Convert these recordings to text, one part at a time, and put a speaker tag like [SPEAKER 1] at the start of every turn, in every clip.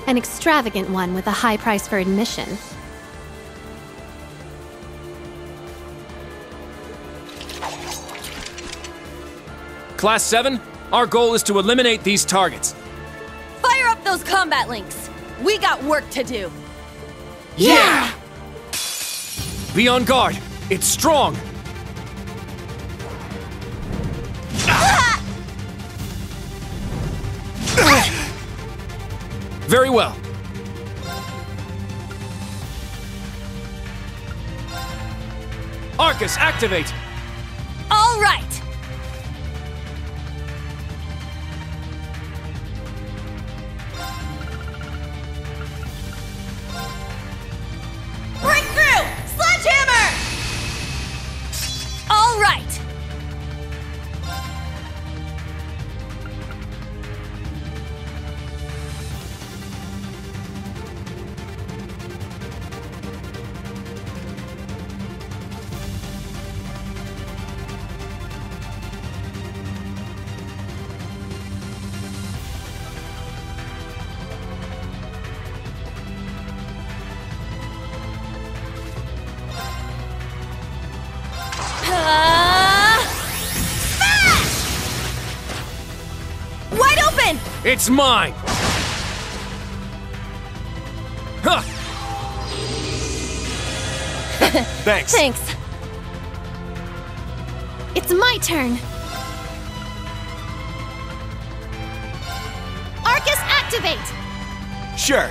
[SPEAKER 1] An extravagant one with a high price for admission.
[SPEAKER 2] Class 7, our goal is to eliminate these targets.
[SPEAKER 3] Fire up those combat links! We got work to do!
[SPEAKER 2] Yeah! Be on guard! It's strong! Very well. Arcus, activate!
[SPEAKER 3] All right! Breakthrough! Sledgehammer! All right! Wide open!
[SPEAKER 2] It's mine! Huh! Thanks.
[SPEAKER 3] Thanks.
[SPEAKER 1] It's my turn! Arcus, activate!
[SPEAKER 2] Sure.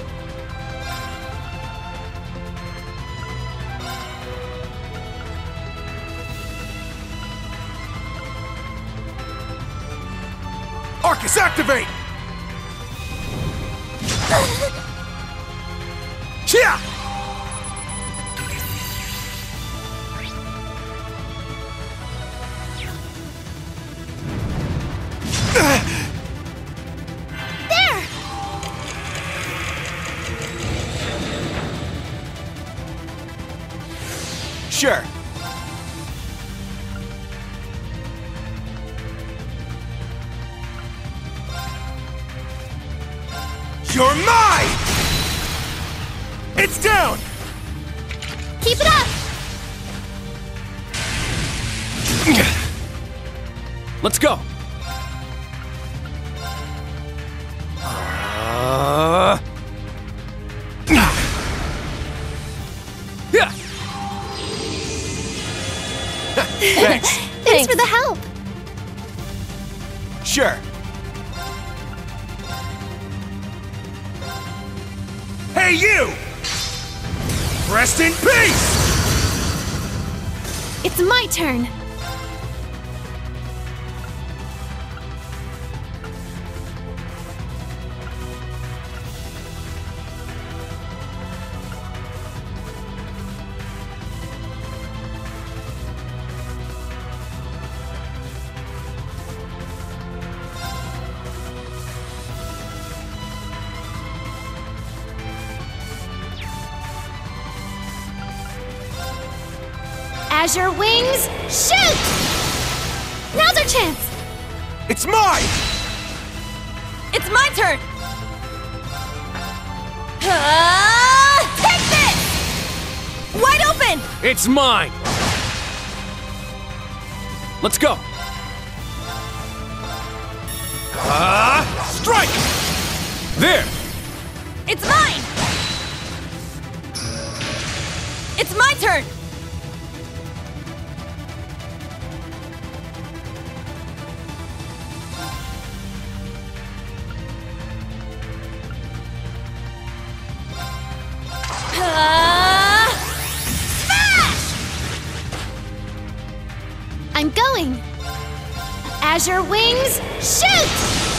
[SPEAKER 2] Arcus, activate! Chia!
[SPEAKER 1] There!
[SPEAKER 2] Sure. You're mine! It's down!
[SPEAKER 1] Keep it up!
[SPEAKER 2] Let's go! Yeah! Thanks.
[SPEAKER 1] Thanks for the help!
[SPEAKER 2] Sure. Hey, you! Rest in peace!
[SPEAKER 1] It's my turn! Azure wings, shoot! Now's our chance!
[SPEAKER 2] It's mine!
[SPEAKER 3] It's my turn! Take this! Wide open!
[SPEAKER 2] It's mine! Let's go! Strike! There!
[SPEAKER 3] It's mine! It's my turn!
[SPEAKER 1] I'm going! Azure wings, shoot!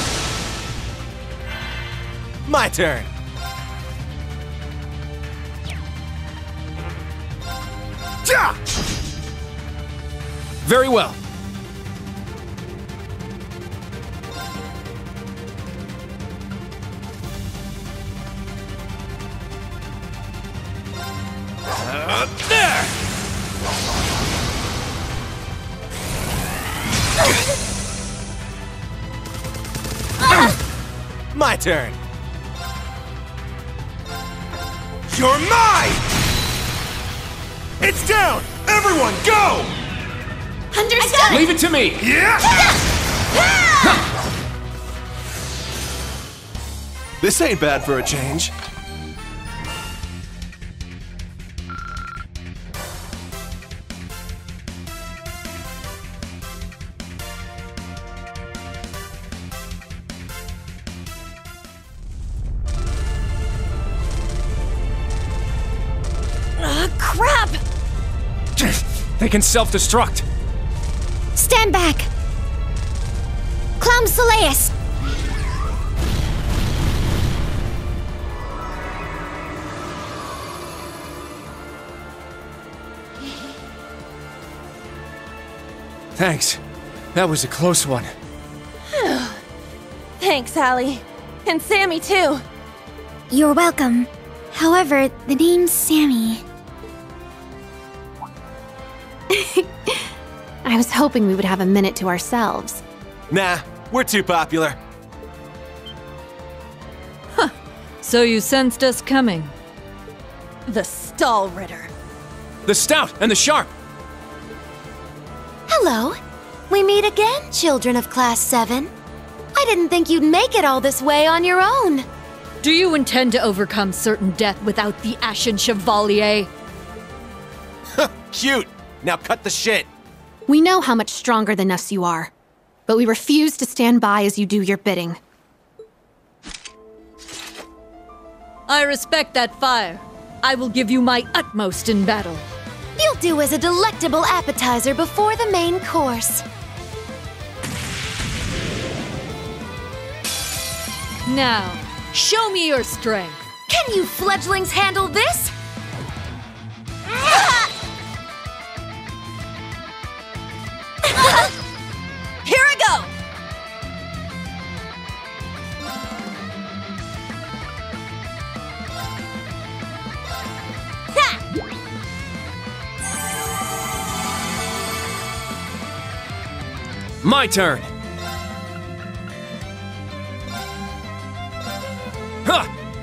[SPEAKER 2] My turn! Ja! Very well. There! My turn.
[SPEAKER 4] You're mine! It's down! Everyone, go!
[SPEAKER 1] Understood!
[SPEAKER 2] Leave it to me!
[SPEAKER 4] Yeah! This ain't bad for a change.
[SPEAKER 3] Crap!
[SPEAKER 2] They can self-destruct.
[SPEAKER 1] Stand back! Clown Soleus!
[SPEAKER 2] Thanks. That was a close one.
[SPEAKER 3] Thanks, Allie. And Sammy, too.
[SPEAKER 1] You're welcome. However, the name's Sammy. I was hoping we would have a minute to ourselves.
[SPEAKER 4] Nah, we're too popular.
[SPEAKER 5] So you sensed us coming?
[SPEAKER 3] The Stahlritter.
[SPEAKER 2] The Stout and the Sharp!
[SPEAKER 1] Hello. We meet again, children of Class 7. I didn't think you'd make it all this way on your own.
[SPEAKER 5] Do you intend to overcome certain death without the Ashen Chevalier?
[SPEAKER 4] Cute! Now cut the shit!
[SPEAKER 6] We know how much stronger than us you are, but we refuse to stand by as you do your bidding.
[SPEAKER 5] I respect that fire. I will give you my utmost in battle.
[SPEAKER 1] You'll do as a delectable appetizer before the main course.
[SPEAKER 5] Now, show me your strength.
[SPEAKER 1] Can you fledglings handle this?
[SPEAKER 3] Here I go!
[SPEAKER 2] My turn! Huh!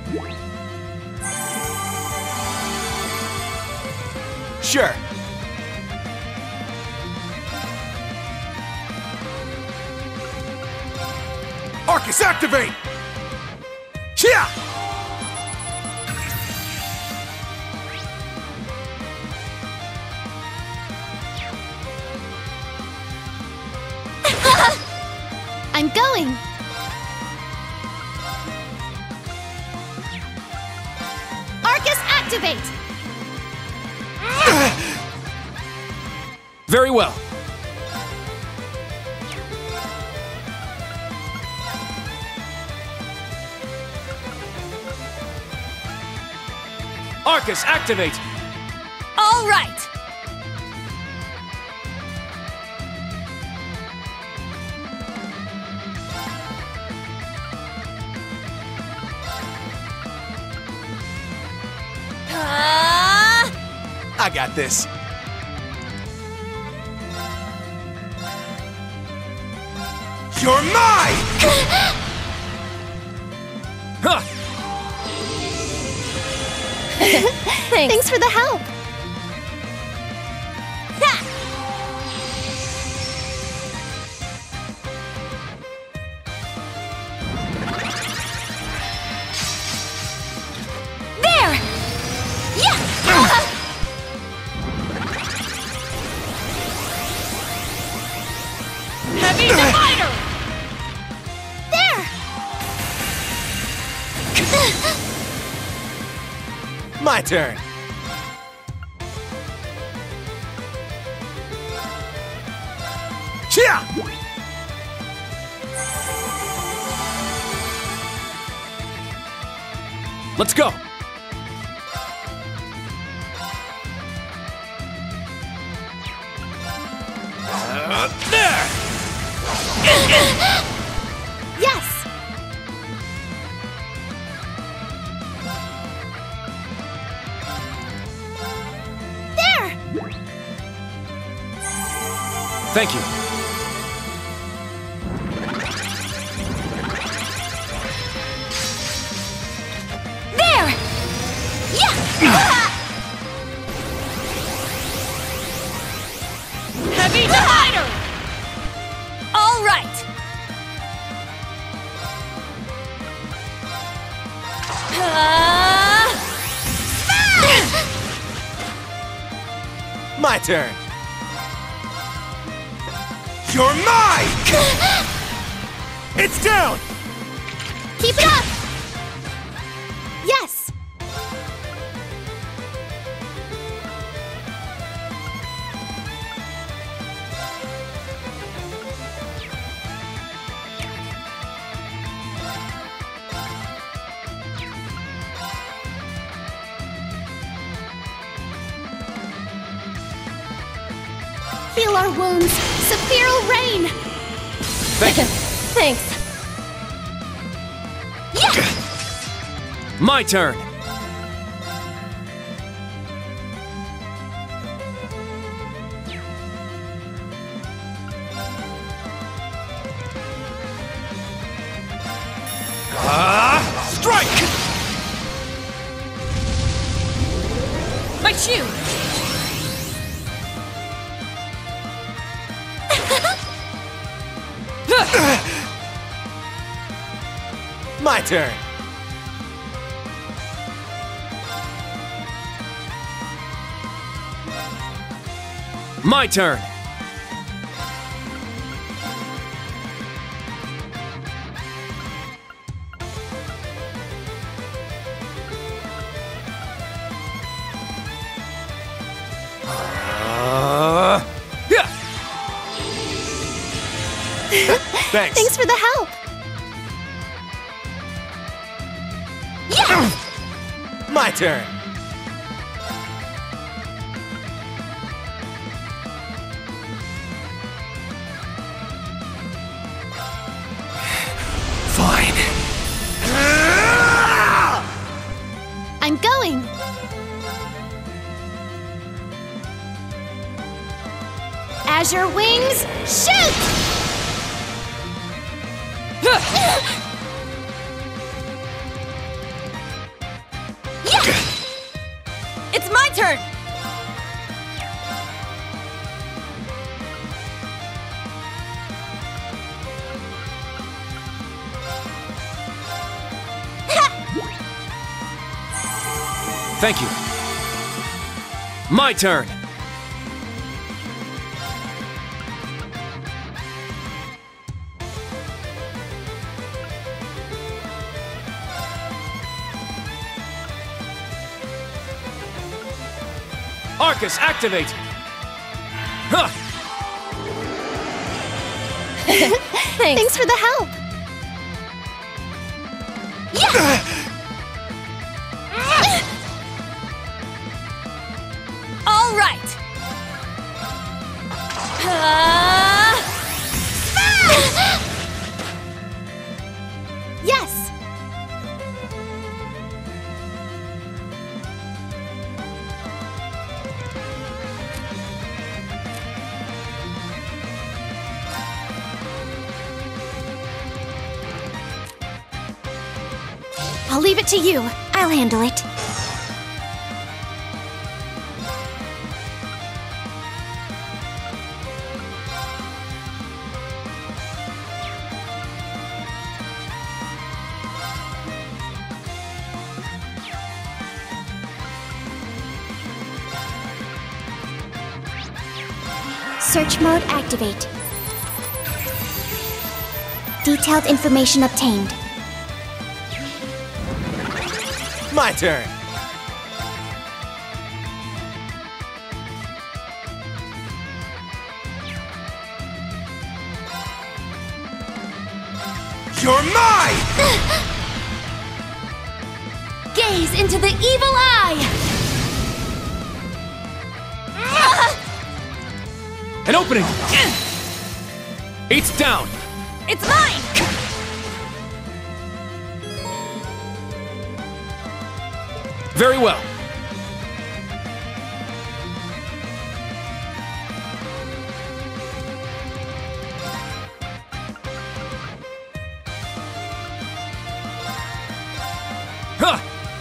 [SPEAKER 4] Sure. Arcus, activate! Chia!
[SPEAKER 1] I'm going. Arcus, activate!
[SPEAKER 2] Very well. Arcus, activate!
[SPEAKER 3] All right!
[SPEAKER 4] I got this. You're mine!
[SPEAKER 2] Huh!
[SPEAKER 1] Thanks for the help. There! Yeah!
[SPEAKER 3] Heavy divider!
[SPEAKER 1] There!
[SPEAKER 4] My turn. Chia!
[SPEAKER 2] Let's go! There!
[SPEAKER 1] Yes! There!
[SPEAKER 2] Thank you.
[SPEAKER 1] There! Yeah!
[SPEAKER 4] My turn. You're mine! It's down!
[SPEAKER 1] Keep it up! Yes! Heal our wounds! Sephiral rain!
[SPEAKER 2] Thank you.
[SPEAKER 1] Thanks. Yeah!
[SPEAKER 2] My turn.
[SPEAKER 4] Strike!
[SPEAKER 3] My shoe!
[SPEAKER 4] My turn.
[SPEAKER 2] My turn.
[SPEAKER 4] Yeah. Thanks.
[SPEAKER 1] Thanks for the help!
[SPEAKER 4] My turn. Fine.
[SPEAKER 1] I'm going! Azure wings, shoot!
[SPEAKER 3] It's my turn!
[SPEAKER 2] Thank you. My turn. Arcus, activate! Huh.
[SPEAKER 1] Thanks for the help!
[SPEAKER 3] All right!
[SPEAKER 1] Yes! I'll leave it to you. I'll handle it. Search mode activate. Detailed information obtained.
[SPEAKER 4] My turn. You're mine!
[SPEAKER 1] Gaze into the evil eye!
[SPEAKER 2] An opening! It's down!
[SPEAKER 3] It's mine!
[SPEAKER 2] Very well. Huh.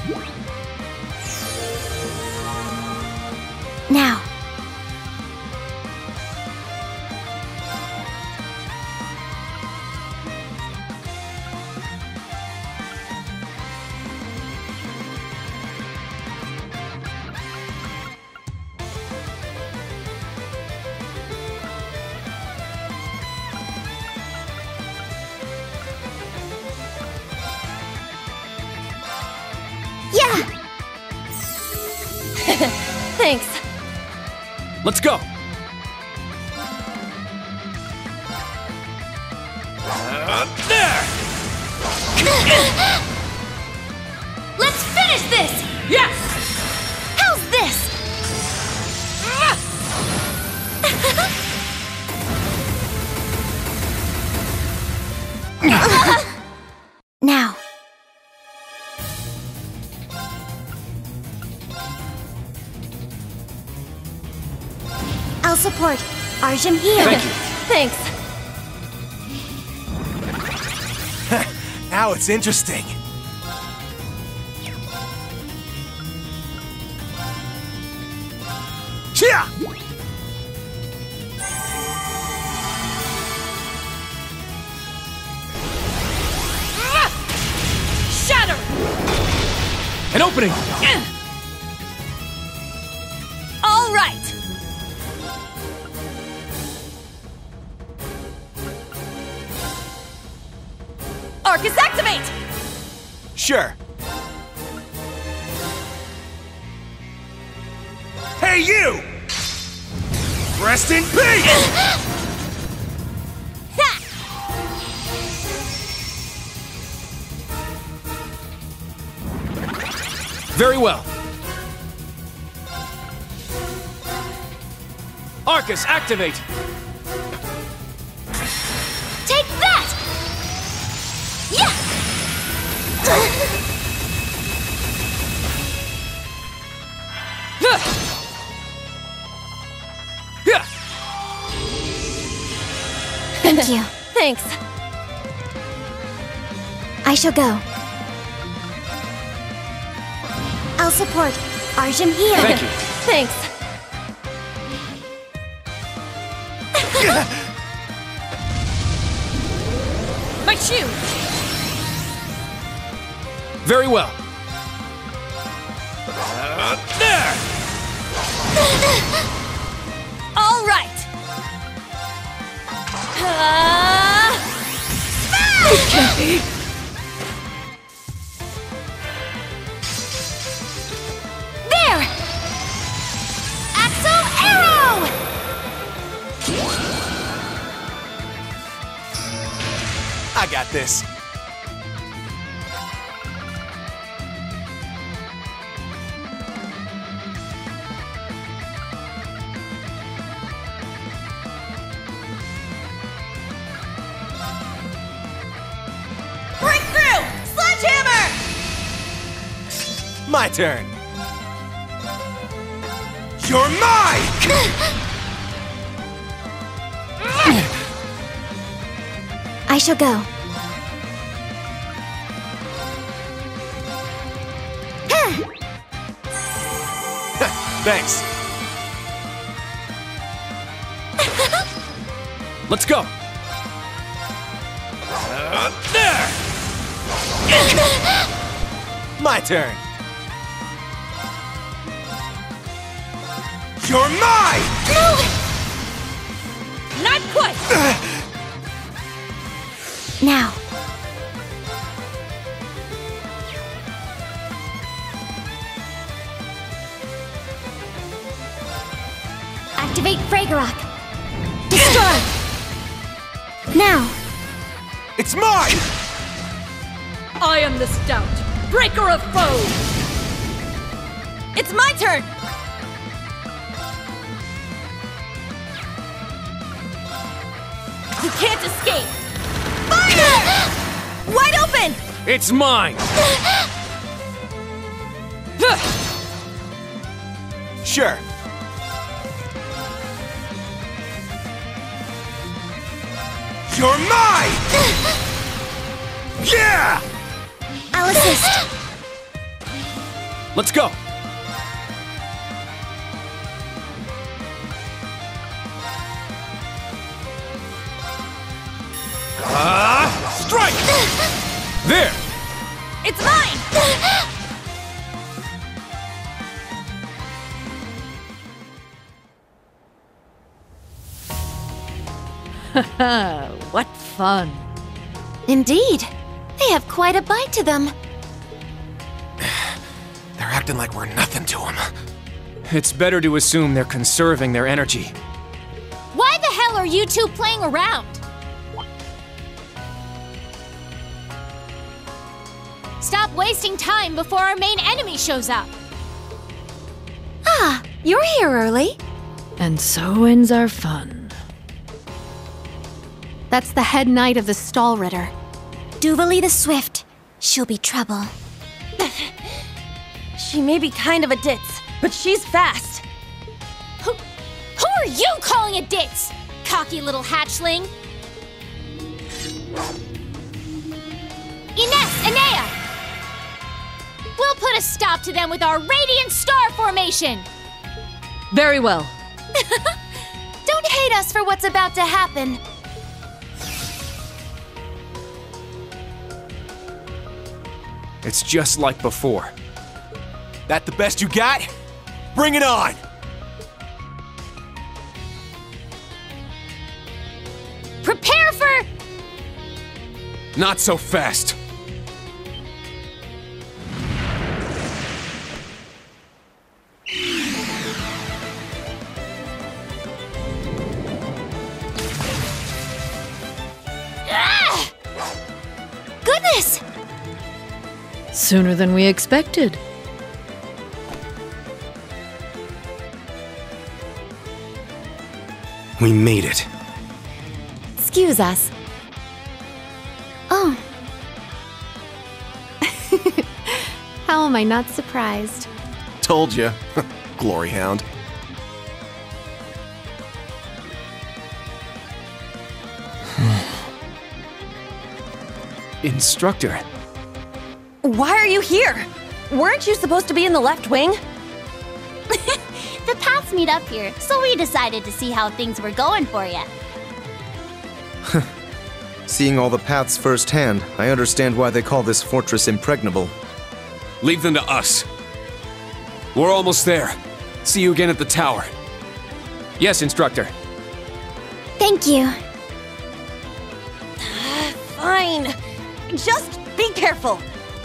[SPEAKER 1] Now.
[SPEAKER 3] Thanks.
[SPEAKER 2] Let's go! There!
[SPEAKER 1] Let's finish this!
[SPEAKER 2] Yes!
[SPEAKER 1] How's this? Now. I'll support. Arjun here.
[SPEAKER 2] Thank you.
[SPEAKER 3] Thanks.
[SPEAKER 4] Now it's interesting. Chia!
[SPEAKER 3] Shatter!
[SPEAKER 2] An opening!
[SPEAKER 3] All right. Arcus activate!
[SPEAKER 4] Sure. Hey, you! Rest in peace!
[SPEAKER 2] Very well. Arcus, activate!
[SPEAKER 1] Take that! Yeah! Thank you.
[SPEAKER 3] Thanks.
[SPEAKER 1] I shall go. I'll support. Arjun here.
[SPEAKER 2] Thank you.
[SPEAKER 3] Thanks. My shoe!
[SPEAKER 2] Very well. There!
[SPEAKER 3] All right.
[SPEAKER 1] There! Axel Arrow!
[SPEAKER 4] I got this.
[SPEAKER 3] Breakthrough! Sledgehammer!
[SPEAKER 4] My turn. You're mine!
[SPEAKER 1] I shall go.
[SPEAKER 4] Thanks.
[SPEAKER 2] Let's go! There!
[SPEAKER 4] My turn. You're mine!
[SPEAKER 3] Not quite!
[SPEAKER 1] Now. Activate Fragorok. Destroy. Now.
[SPEAKER 4] It's mine!
[SPEAKER 5] I am the Stout, breaker of foes!
[SPEAKER 3] It's my turn! You can't escape! Fire! Wide open!
[SPEAKER 2] It's mine!
[SPEAKER 4] Sure. You're mine! Yeah!
[SPEAKER 1] I'll assist.
[SPEAKER 2] Let's go! Strike! There!
[SPEAKER 3] It's mine!
[SPEAKER 5] What fun.
[SPEAKER 1] Indeed. They have quite a bite to them.
[SPEAKER 4] They're acting like we're nothing to them.
[SPEAKER 2] It's better to assume they're conserving their energy.
[SPEAKER 1] Why the hell are you two playing around? Stop wasting time before our main enemy shows up. Ah, you're here early.
[SPEAKER 5] And so ends our fun.
[SPEAKER 6] That's the head knight of the Stahlritter.
[SPEAKER 1] Duvalie the Swift. She'll be trouble.
[SPEAKER 3] She may be kind of a ditz, but she's fast.
[SPEAKER 1] Who are you calling a ditz? Cocky little hatchling. Ines, Ennea! We'll put a stop to them with our Radiant Star Formation!
[SPEAKER 5] Very well.
[SPEAKER 1] Don't hate us for what's about to happen.
[SPEAKER 2] It's just like before.
[SPEAKER 4] That the best you got? Bring it on!
[SPEAKER 1] Prepare for...
[SPEAKER 2] Not so fast.
[SPEAKER 1] Ah! Goodness!
[SPEAKER 5] Sooner than we expected.
[SPEAKER 4] We made it.
[SPEAKER 1] Excuse us. Oh.
[SPEAKER 6] How am I not surprised?
[SPEAKER 4] Told you. Glory Hound.
[SPEAKER 2] Instructor.
[SPEAKER 3] Why are you here? Weren't you supposed to be in the left wing?
[SPEAKER 1] The paths meet up here, so we decided to see how things were going for you.
[SPEAKER 7] Seeing all the paths firsthand, I understand why they call this fortress impregnable.
[SPEAKER 2] Leave them to us. We're almost there. See you again at the tower. Yes, Instructor.
[SPEAKER 1] Thank you.
[SPEAKER 3] Fine. Just be careful.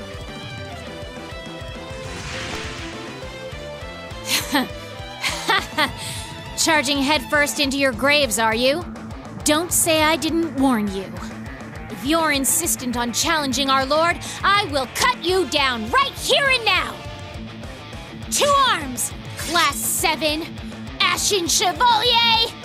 [SPEAKER 1] Charging headfirst into your graves, are you? Don't say I didn't warn you. If you're insistent on challenging our lord, I will cut you down right here and now! To arms! Class 7, Ashen Chevalier!